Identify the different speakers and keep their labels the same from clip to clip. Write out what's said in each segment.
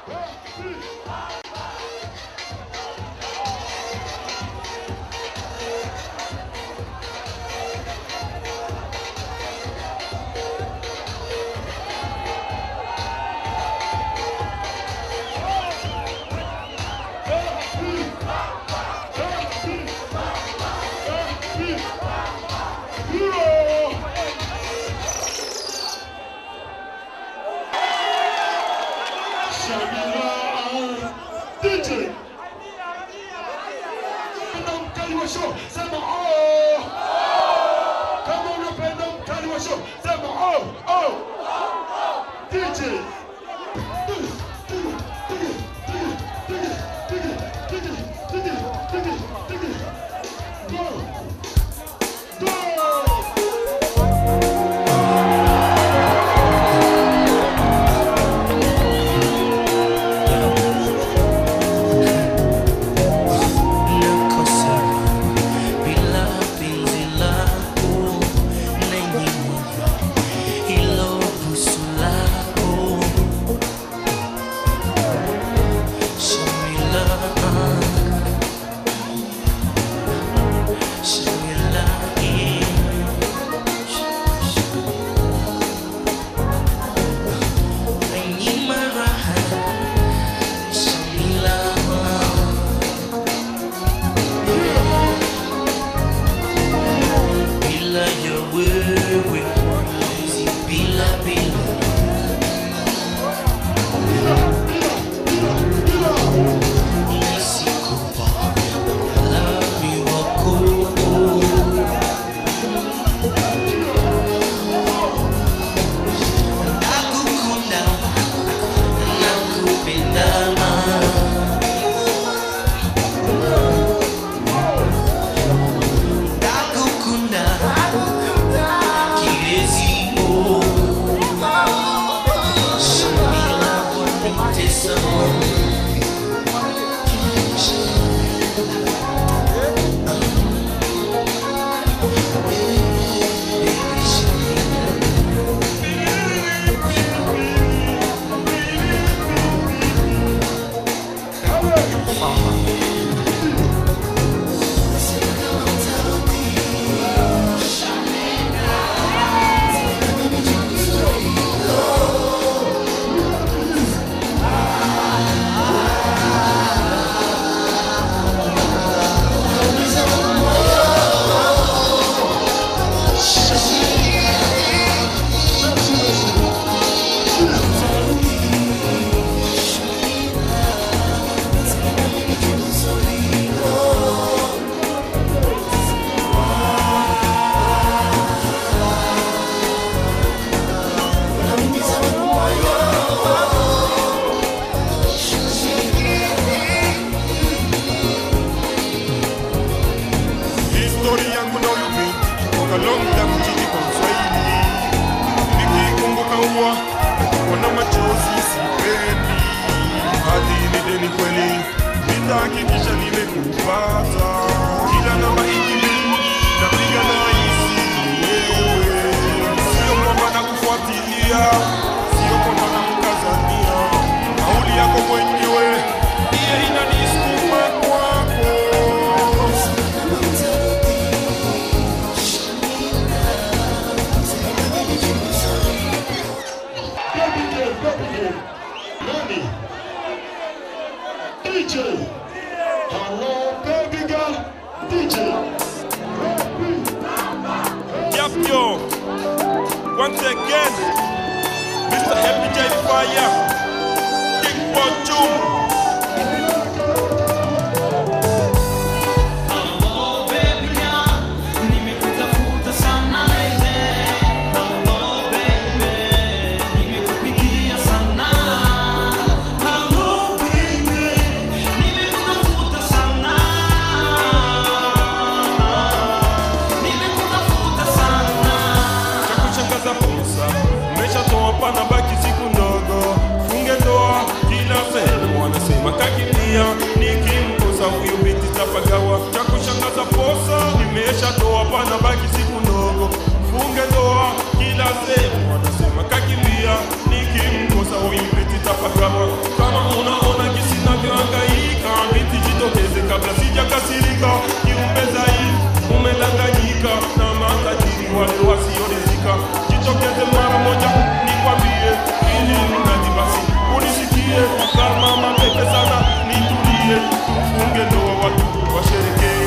Speaker 1: DJ mkali wa show sema oh. Kama unapenda mkali wa show sema oh oh. DJ Hello, baby girl. DJ.
Speaker 2: Yep, yo. Once again, Mr. Happy J Fire. King Fortune. Nabaki siku ndogo umedhulika, kiumbe dhaifu, umedanganyika na matajiri wale wasioridhika. Jitokeze mara moja nikwambie, ili mradi basi unisikie. Kama mapepe sana nitulie, tufunge ndoa watu washerekee.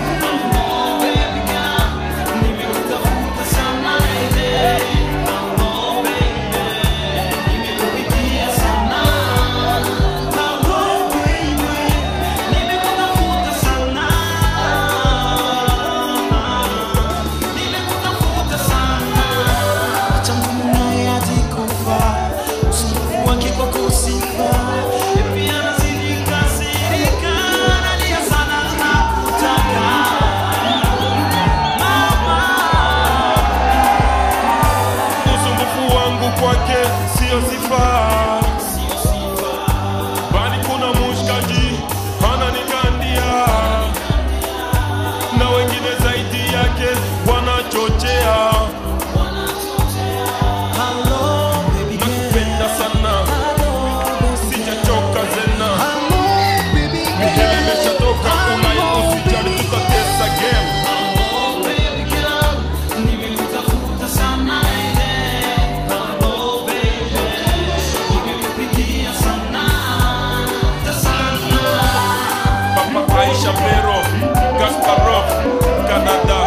Speaker 2: Sio sifa, bali kuna mushkaji ananikandia, na wengine zaidi yake wanachochea. Nakupenda sana, sijachoka zena, hili imeshatoka unayo, usijali tutatesa game. Chapero, Kasparov, Canada.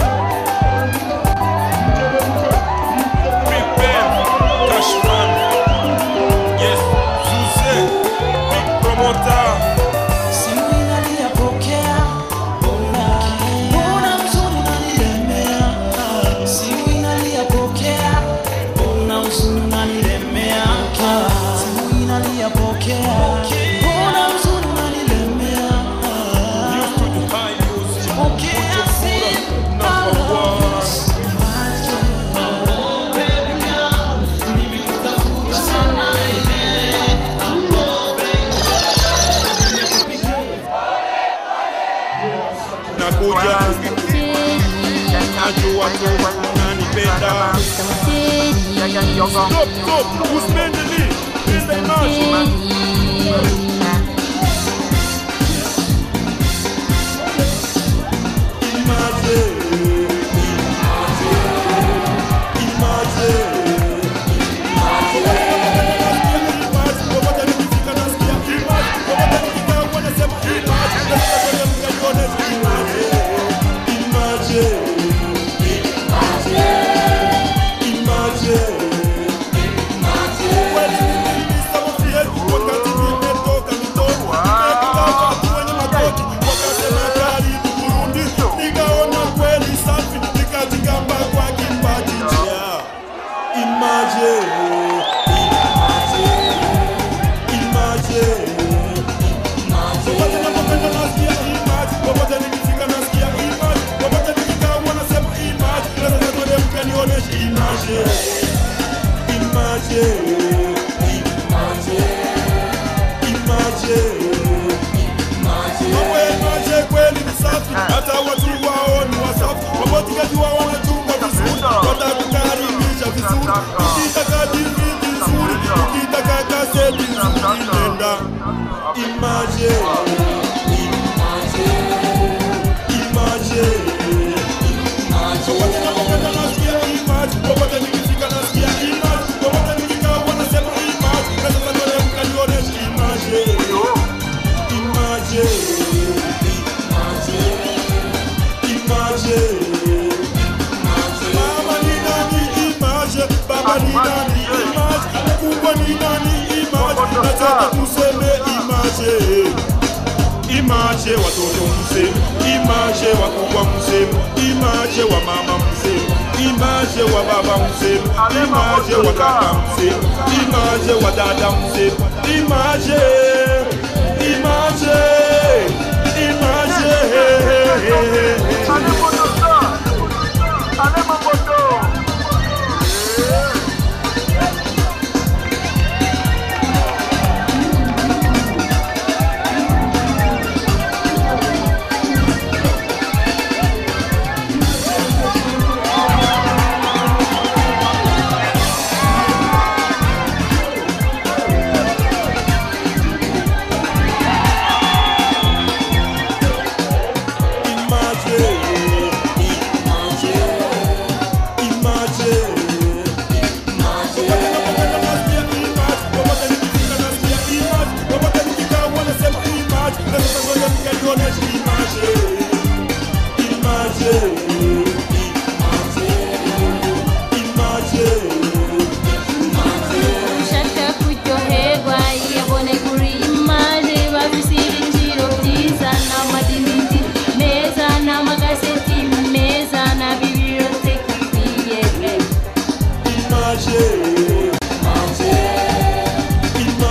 Speaker 2: Big Ben, Cashman. Yes, Suze, big promoter. Nakuja, najua tu unanipenda. Stop, uspendeli, penda image. Hata watu wao ni wasafi, wabotigaji wao wanachunga vizuri, watakukaribisha vizuri. Ukitaka TV vizuri, ukitaka kaseti nzuri, nenda Image. Popote napopenda nasikia Image, popote nikifika nasikia Image, popote nikikaa wanasema Image, na sasa ndio mkanionesha Image. Mama ni nani Image, baba ni nani Image, kubwa ni nani Image, nataka kuseme Image. Image watoto mseme, Image wakubwa mseme, Image wa mama mseme, Image wa baba mseme, Image wa kaka mseme, Image wa dada mseme, Image.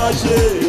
Speaker 2: image.